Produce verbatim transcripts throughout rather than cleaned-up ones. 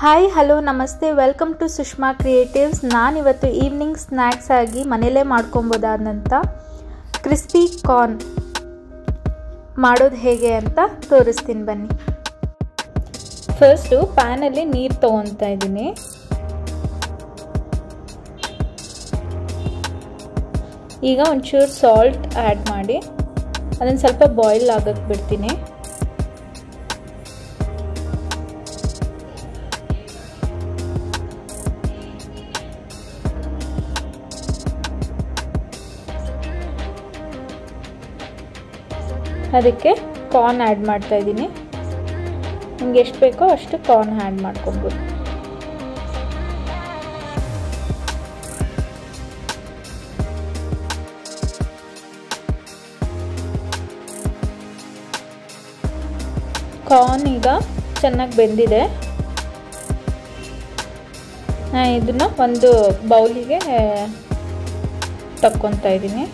Hi hello ನಮಸ್ತೆ welcome to Sushma Creatives. ನಾನಿವತ್ತು evening snacks ಆಗಿ ಮನೆಯಲ್ಲೇ ಮಾಡ್ಕೊಬೋದಾದಂಥ ಕ್ರಿಸ್ಪಿ ಕಾರ್ನ್ ಮಾಡೋದು ಹೇಗೆ ಅಂತ ತೋರಿಸ್ತೀನಿ ಬನ್ನಿ. ಫಸ್ಟು ಪ್ಯಾನಲ್ಲಿ ನೀರು ತೊಗೊತಾ ಇದ್ದೀನಿ. ಈಗ ಒಂಚೂರು ಸಾಲ್ಟ್ ಆ್ಯಡ್ ಮಾಡಿ ಅದನ್ನು ಸ್ವಲ್ಪ ಬಾಯ್ಲ್ ಆಗಕ್ಕೆ ಬಿಡ್ತೀನಿ. ಅದಕ್ಕೆ ಕಾರ್ನ್ ಆ್ಯಡ್ ಮಾಡ್ತಾ ಇದ್ದೀನಿ. ನಿಮ್ಗೆ ಎಷ್ಟು ಬೇಕೋ ಅಷ್ಟು ಕಾರ್ನ್ ಆ್ಯಡ್ ಮಾಡ್ಕೊಬೋದು. ಕಾರ್ನ್ ಈಗ ಚೆನ್ನಾಗಿ ಬೆಂದಿದೆ. ನಾನು ಇದನ್ನು ಒಂದು ಬೌಲಿಗೆ ತಕ್ಕೊತಾ ಇದ್ದೀನಿ.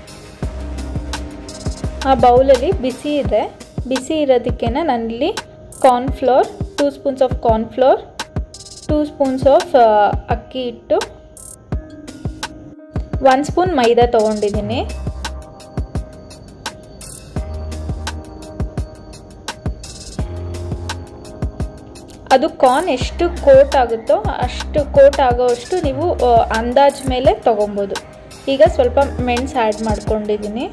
ಆ ಬೌಲಲ್ಲಿ ಬಿಸಿ ಇದೆ. ಬಿಸಿ ಇರೋದಕ್ಕೆ ನಾನಿಲ್ಲಿ cornflour, two spoons of cornflour, two spoons of ಅಕ್ಕಿ ಹಿಟ್ಟು, ಒನ್ ಸ್ಪೂನ್ ಮೈದಾ ತೊಗೊಂಡಿದ್ದೀನಿ. ಅದು ಕಾರ್ನ್ ಎಷ್ಟು ಕೋಟ್ ಆಗುತ್ತೋ ಅಷ್ಟು ಕೋಟ್ ಆಗೋವಷ್ಟು ನೀವು ಅಂದಾಜು ಮೇಲೆ ತೊಗೊಬೋದು. ಈಗ ಸ್ವಲ್ಪ ಮೆಣಸು ಆ್ಯಡ್ ಮಾಡ್ಕೊಂಡಿದ್ದೀನಿ.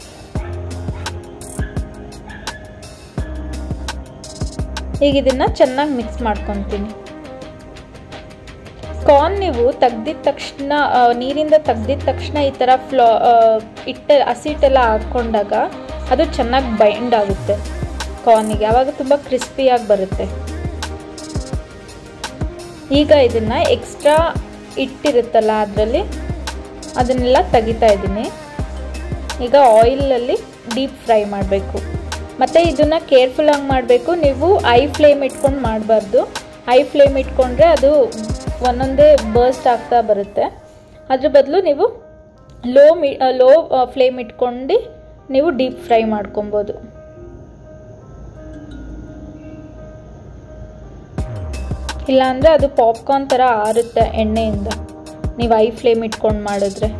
ಈಗ ಇದನ್ನು ಚೆನ್ನಾಗಿ ಮಿಕ್ಸ್ ಮಾಡ್ಕೊತೀನಿ. ಕಾರ್ನ್ ನೀವು ತೆಗ್ದಿದ ತಕ್ಷಣ, ನೀರಿಂದ ತೆಗ್ದಿದ ತಕ್ಷಣ ಈ ಥರ ಫ್ಲಾ ಹಿಟ್ಟು ಹಸಿಟ್ಟೆಲ್ಲ ಹಾಕ್ಕೊಂಡಾಗ ಅದು ಚೆನ್ನಾಗಿ ಬೈಂಡ್ ಆಗುತ್ತೆ ಕಾರ್ನಿಗೆ. ಆವಾಗ ತುಂಬ ಕ್ರಿಸ್ಪಿಯಾಗಿ ಬರುತ್ತೆ. ಈಗ ಇದನ್ನು ಎಕ್ಸ್ಟ್ರಾ ಹಿಟ್ಟಿರುತ್ತಲ್ಲ ಅದರಲ್ಲಿ ಅದನ್ನೆಲ್ಲ ತೆಗಿತಾ ಇದ್ದೀನಿ. ಈಗ ಆಯಿಲಲ್ಲಿ ಡೀಪ್ ಫ್ರೈ ಮಾಡಬೇಕು. ಮತ್ತು ಇದನ್ನು ಕೇರ್ಫುಲ್ಲಾಗಿ ಮಾಡಬೇಕು. ನೀವು ಐ ಫ್ಲೇಮ್ ಇಟ್ಕೊಂಡು ಮಾಡಬಾರ್ದು. ಐ ಫ್ಲೇಮ್ ಇಟ್ಕೊಂಡ್ರೆ ಅದು ಒಂದೊಂದೇ ಬರ್ಸ್ಟ್ ಆಗ್ತಾ ಬರುತ್ತೆ. ಅದ್ರ ಬದಲು ನೀವು ಲೋ ಮಿ ಲೋ ಫ್ಲೇಮ್ ಇಟ್ಕೊಂಡು ನೀವು ಡೀಪ್ ಫ್ರೈ ಮಾಡ್ಕೊಬೋದು. ಇಲ್ಲಾಂದರೆ ಅದು ಪಾಪ್ಕಾರ್ನ್ ಥರ ಆರುತ್ತೆ ಎಣ್ಣೆಯಿಂದ, ನೀವು ಐ ಫ್ಲೇಮ್ ಇಟ್ಕೊಂಡು ಮಾಡಿದ್ರೆ.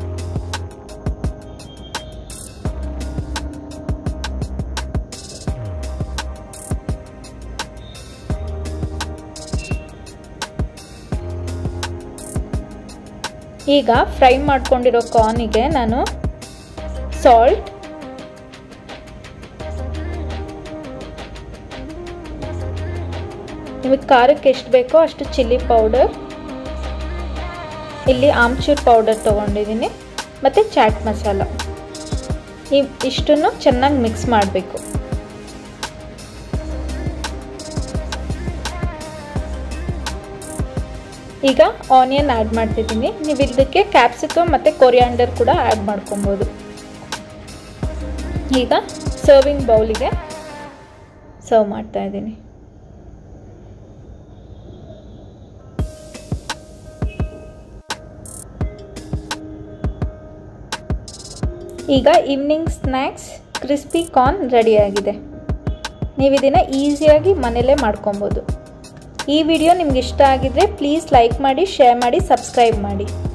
ಈಗ ಫ್ರೈ ಮಾಡ್ಕೊಂಡಿರೋ ಕಾರ್ನಿಗೆ ನಾನು ಸಾಲ್ಟ್, ನಿಮಗೆ ಖಾರಕ್ಕೆ ಎಷ್ಟು ಬೇಕೋ ಅಷ್ಟು ಚಿಲ್ಲಿ ಪೌಡರ್, ಇಲ್ಲಿ ಆಮ್ಚೂರ್ ಪೌಡರ್ ತೊಗೊಂಡಿದ್ದೀನಿ, ಮತ್ತು ಚಾಟ್ ಮಸಾಲ, ಈ ಇಷ್ಟನ್ನು ಚೆನ್ನಾಗಿ ಮಿಕ್ಸ್ ಮಾಡಬೇಕು. ಈಗ ಆನಿಯನ್ ಆ್ಯಡ್ ಮಾಡ್ತಿದ್ದೀನಿ. ನೀವು ಇದಕ್ಕೆ ಕ್ಯಾಪ್ಸಿಕಮ್ ಮತ್ತು ಕೊರಿಯಾಂಡರ್ ಕೂಡ ಆ್ಯಡ್ ಮಾಡ್ಕೊಬೋದು. ಈಗ ಸರ್ವಿಂಗ್ ಬೌಲಿಗೆ ಸರ್ವ್ ಮಾಡ್ತಾ ಇದ್ದೀನಿ. ಈಗ ಈವ್ನಿಂಗ್ ಸ್ನ್ಯಾಕ್ಸ್ ಕ್ರಿಸ್ಪಿ ಕಾರ್ನ್ ರೆಡಿಯಾಗಿದೆ. ನೀವು ಇದನ್ನು ಈಸಿಯಾಗಿ ಮನೆಯಲ್ಲೇ ಮಾಡ್ಕೊಬೋದು. ಈ ವಿಡಿಯೋ ನಿಮ್ಗೆ ಇಷ್ಟ ಆಗಿದ್ರೆ ಪ್ಲೀಸ್ ಲೈಕ್ ಮಾಡಿ, ಶೇರ್ ಮಾಡಿ, ಸಬ್ಸ್ಕ್ರೈಬ್ ಮಾಡಿ.